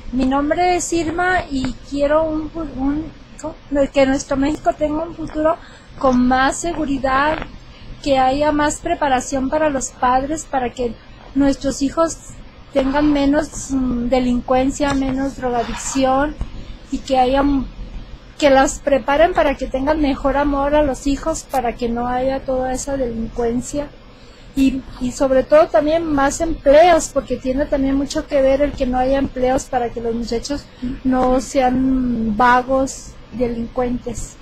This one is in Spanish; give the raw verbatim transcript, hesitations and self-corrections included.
Mi nombre es Irma y quiero un, un, que nuestro México tenga un futuro con más seguridad, que haya más preparación para los padres, para que nuestros hijos tengan menos um, delincuencia, menos drogadicción, y que haya que las preparen para que tengan mejor amor a los hijos, para que no haya toda esa delincuencia. Y, y sobre todo también más empleos, porque tiene también mucho que ver el que no haya empleos para que los muchachos no sean vagos, delincuentes.